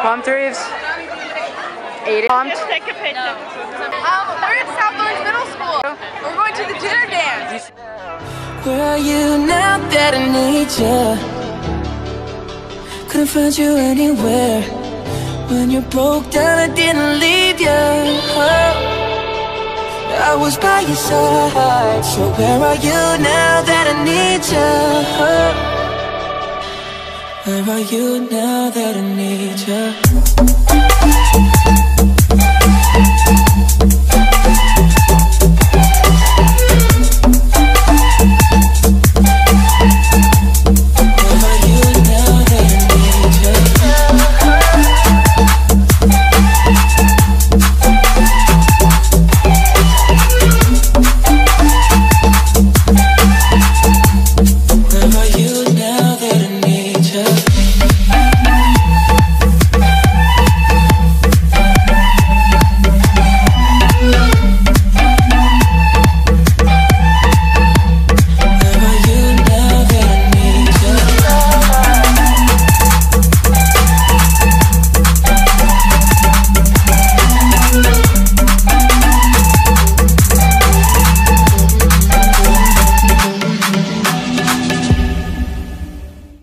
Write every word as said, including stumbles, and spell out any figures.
Pumped, Reeves? Ate it? Pumped? Let's take a picture. Um, we're at South Orange Middle School. We're going to the dinner dance. Where are you now that I need you? Couldn't find you anywhere. When you broke down, I didn't leave you. Oh, I was by your side. So where are you now that I need you? Oh, where are you now that I need you?